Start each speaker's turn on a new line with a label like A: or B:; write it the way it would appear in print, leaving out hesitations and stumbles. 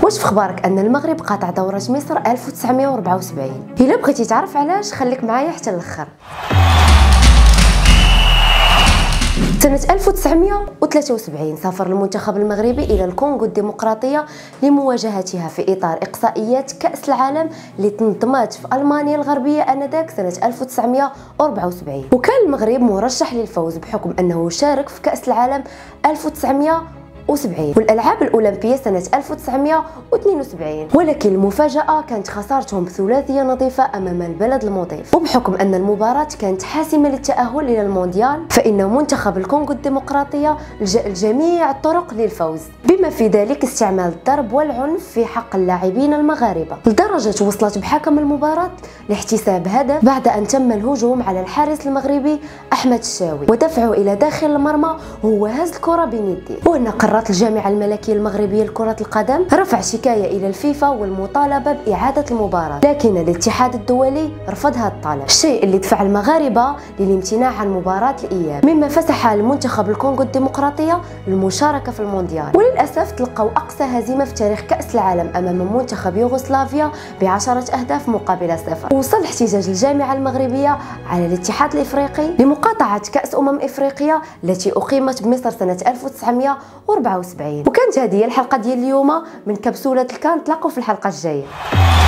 A: واش في خبارك ان المغرب قاطع دورة مصر 1974؟ الا بغيتي تعرف علاش خليك معايا حتى الاخر. سنة 1973 سافر المنتخب المغربي إلى الكونغو الديمقراطية لمواجهتها في إطار إقصائيات كأس العالم اللي تنظمت في ألمانيا الغربية آنذاك سنة 1974. وكان المغرب مرشح للفوز بحكم أنه شارك في كأس العالم 1970 والألعاب الأولمبية سنة 1972، ولكن المفاجأة كانت خسارتهم ثلاثية نظيفة أمام البلد المضيف. وبحكم أن المباراة كانت حاسمة للتأهل إلى المونديال فإن منتخب الكونغو الديمقراطية لجأ لجميع الطرق للفوز، بما في ذلك استعمال الضرب والعنف في حق اللاعبين المغاربة، لدرجة وصلت بحكم المباراة لاحتساب هدف بعد أن تم الهجوم على الحارس المغربي أحمد الشاوي ودفعه إلى داخل المرمى وهو هز الكرة بين يديه. وهنا قررت الجامعة الملكية المغربية لكرة القدم رفع شكاية إلى الفيفا والمطالبة بإعادة المباراة، لكن الاتحاد الدولي رفض هذا الطلب، الشيء اللي دفع المغاربة للامتناع عن مباراة الإياب، مما فسح المنتخب الكونغو الديمقراطية للمشاركة في المونديال. وللأسف تلقوا أقصى هزيمة في تاريخ كأس العالم أمام منتخب يوغوسلافيا ب10 أهداف مقابل 0. وصل احتجاج الجامعة المغربية على الاتحاد الإفريقي لمقاطعة كأس إفريقيا التي أقيمت بمصر سنة 1974. وكانت هذه الحلقة ديال اليوم من كبسولة الكان، نتلاقاو في الحلقة الجاية.